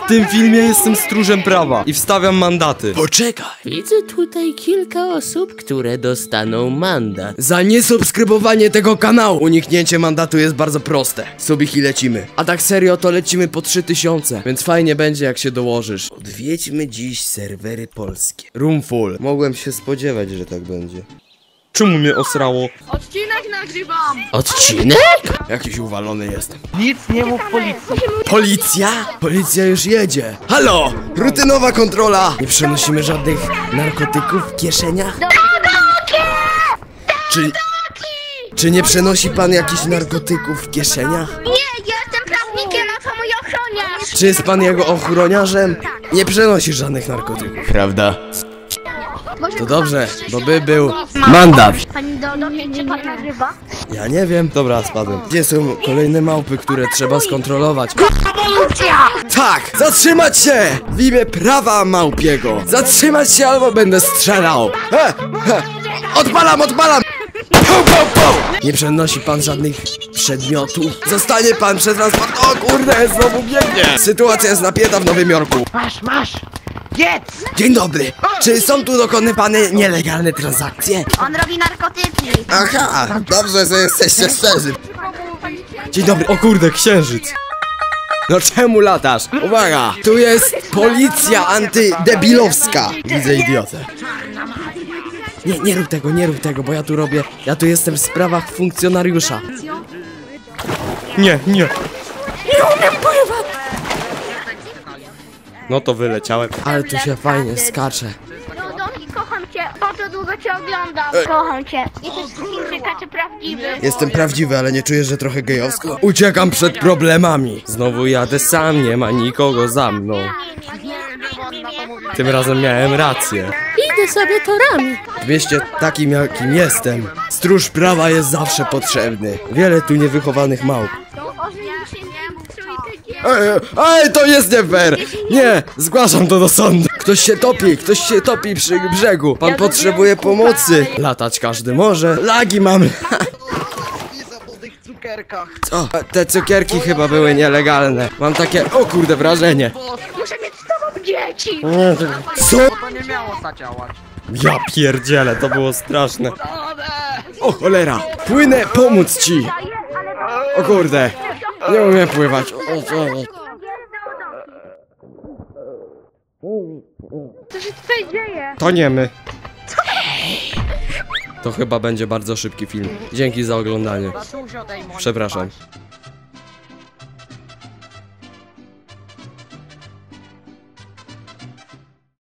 tym filmie jestem stróżem prawa i wstawiam mandaty. Poczekaj. Widzę tutaj kilka osób, które dostaną mandat. Za niesubskrybowanie tego kanału uniknięcie mandatu jest bardzo proste. Subik i lecimy. A tak serio to lecimy po 3000, więc fajnie będzie jak się dołożysz. Odwiedźmy dziś serwery polskie. Room full. Mogłem się spodziewać, że tak będzie. Czemu mnie osrało? Odcinek nagrywam! Odcinek? Jakiś uwalony jestem. Nic nie mów policji. Policja? Policja już jedzie. Halo! Rutynowa kontrola! Nie przenosimy żadnych narkotyków w kieszeniach? Czy nie przenosi pan jakichś narkotyków w kieszeniach? Nie, jestem prawnikiem, a to mój ochroniarz! Czy jest pan jego ochroniarzem? Nie przenosi żadnych narkotyków, prawda? To dobrze, bo by był mandat. Pani Dodo, czy pan nagrywa? Ja nie wiem. Dobra, spadłem. Gdzie są kolejne małpy, które trzeba skontrolować? Tak! Zatrzymać się! W imię prawa małpiego! Zatrzymać się albo będę strzelał! Odpalam! Pum, pum, pum. Nie przenosi pan żadnych przedmiotów. Zostanie pan przetransportowany. O kurde, znowu biegnie. Sytuacja jest napięta w Nowym Jorku. Masz! Jedz! Dzień dobry. Czy są tu dokonywane nielegalne transakcje? On robi narkotyki! Aha, dobrze, że jesteście szczerzy. Dzień dobry. O kurde, księżyc. No czemu latasz? Uwaga! Tu jest policja antydebilowska. Widzę idiotę. Nie rób tego, bo ja tu jestem w sprawach funkcjonariusza. Nie umiem pływać. No to wyleciałem. Ale tu się fajnie skacze. Dodo, kocham cię! Bardzo długo cię oglądam! Kocham cię! Jesteś Chińczyka czy prawdziwy? Jestem prawdziwy, ale nie czujesz, że trochę gejowsko? Uciekam przed problemami. Znowu jadę sam, nie ma nikogo za mną. Tym razem miałem rację. Idę sobie torami. W mieście takim jakim jestem, stróż prawa jest zawsze potrzebny. Wiele tu niewychowanych małp. Ej, to jest nie fair! Nie, zgłaszam to do sądu. Ktoś się topi przy brzegu. Pan potrzebuje pomocy. Latać każdy może. Lagi mam. Co? Te cukierki chyba były nielegalne. Mam takie, o kurde, wrażenie. Muszę mieć z tobą dzieci! Co? To nie miało zadziałać. Ja pierdzielę, to było straszne. O cholera, płynę pomóc ci. O kurde, nie umiem pływać. Co się tutaj dzieje? To nie my. To chyba będzie bardzo szybki film. Dzięki za oglądanie. Przepraszam.